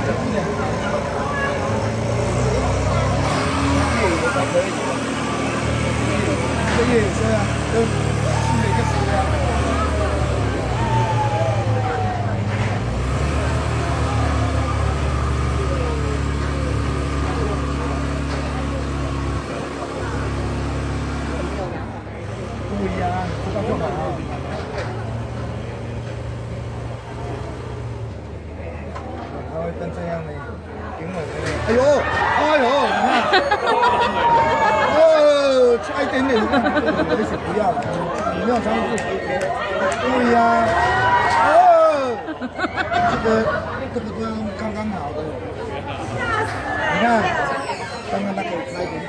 这越野车啊，都是每个时代。不一样，知道就好。它会跟这样的平稳的。哎呦，哎呦，你看。差一点点，而且不要了，你没有尝试。对呀，哦，这个刚刚好的，你看，刚刚那个差一点。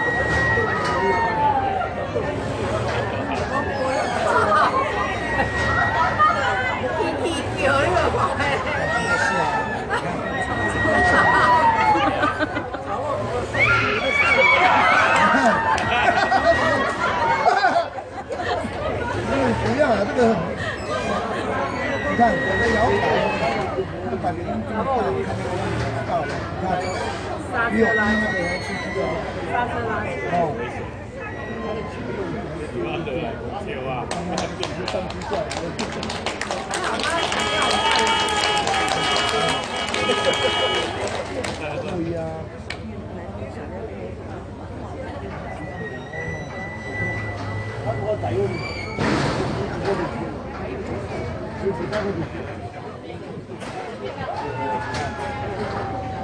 有那个宝贝。 是啊，不要了，这个，你看我在摇摆，就感觉这么大，到了，你看，比我刚刚那个还吃这个， 刹车拉哦。不一样。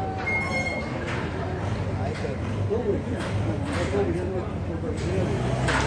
哪一个？